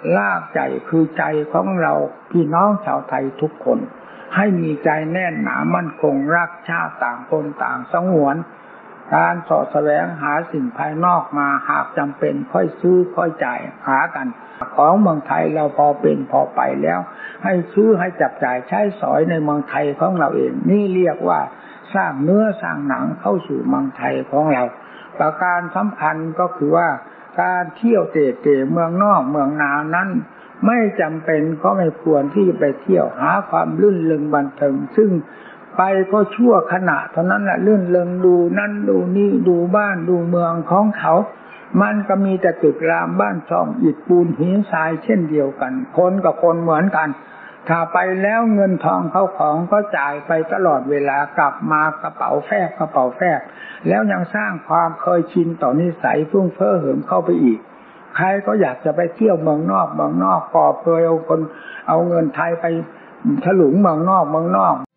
ลากใจคือใจของเราพี่น้องชาวไทยทุกคนให้มีใจแน่นหนามั่นคงรักชาติต่างคนต่างสงวนการเสาะแสวงหาสิ่งภายนอกมาหากจำเป็นค่อยซื้อค่อยจ่ายหากันของเมืองไทยเราพอเป็นพอไปแล้วให้ซื้อให้จับจ่ายใช้สอยในเมืองไทยของเราเองนี่เรียกว่าสร้างเนื้อสร้างหนังเข้าสู่เมืองไทยของเราประการสำคัญก็คือว่าการเที่ยวเตะเมืองนอกเมืองนานั้นไม่จำเป็นก็ไม่ควรที่จะไปเที่ยวหาความลื่นเริงบันเทิงซึ่งไปก็ชั่วขณะเท่านั้นแหละลื่นเริงดูนั่นดูนี่ดูบ้านดูเมืองของเขามันก็มีแต่ตึกรามบ้านช่องอิฐปูนหินทรายเช่นเดียวกันคนกับคนเหมือนกันถ้าไปแล้วเงินทองเข้าของก็จ่ายไปตลอดเวลากลับมากระเป๋าแฟบแล้วยังสร้างความเคยชินต่อนิสัยฟุ้งเฟ้อเหิมเข้าไปอีกใครก็อยากจะไปเที่ยวเมืองนอกก่อเปลือยเอาเงินไทยไปถลุงเมืองนอก